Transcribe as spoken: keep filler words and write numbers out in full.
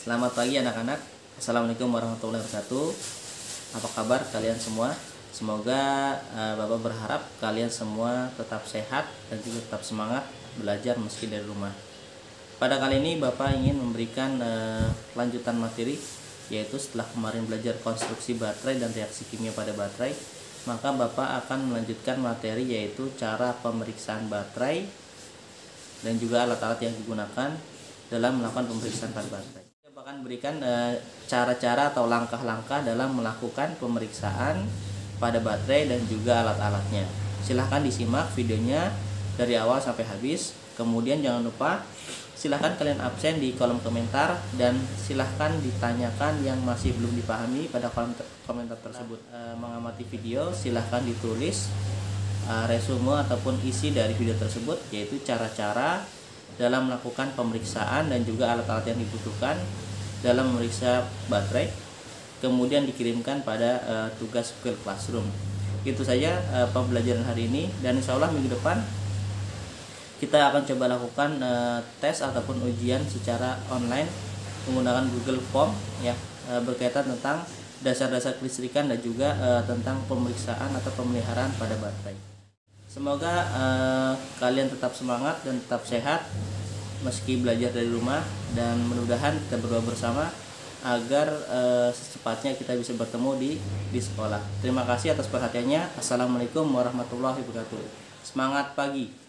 Selamat pagi anak-anak. Assalamualaikum warahmatullahi wabarakatuh. Apa kabar kalian semua? Semoga uh, Bapak berharap kalian semua tetap sehat dan juga tetap semangat belajar meski dari rumah. Pada kali ini Bapak ingin memberikan uh, lanjutan materi, yaitu setelah kemarin belajar konstruksi baterai dan reaksi kimia pada baterai, maka Bapak akan melanjutkan materi yaitu cara pemeriksaan baterai dan juga alat-alat yang digunakan dalam melakukan pemeriksaan pada baterai. Kita akan berikan cara-cara e, atau langkah-langkah dalam melakukan pemeriksaan pada baterai dan juga alat-alatnya. Silahkan disimak videonya dari awal sampai habis. Kemudian jangan lupa silahkan kalian absen di kolom komentar dan silahkan ditanyakan yang masih belum dipahami pada kolom komentar tersebut. E, mengamati video silahkan ditulis e, resume ataupun isi dari video tersebut, yaitu cara-cara dalam melakukan pemeriksaan dan juga alat-alat yang dibutuhkan dalam memeriksa baterai, kemudian dikirimkan pada uh, tugas Google Classroom. Itu saja uh, pembelajaran hari ini, dan insya Allah minggu depan kita akan coba lakukan uh, tes ataupun ujian secara online menggunakan Google Form ya, uh, berkaitan tentang dasar-dasar kelistrikan dan juga uh, tentang pemeriksaan atau pemeliharaan pada baterai. Semoga uh, kalian tetap semangat dan tetap sehat meski belajar dari rumah, dan mudah-mudahan kita berdoa bersama agar uh, secepatnya kita bisa bertemu di di sekolah. Terima kasih atas perhatiannya. Assalamualaikum warahmatullahi wabarakatuh. Semangat pagi.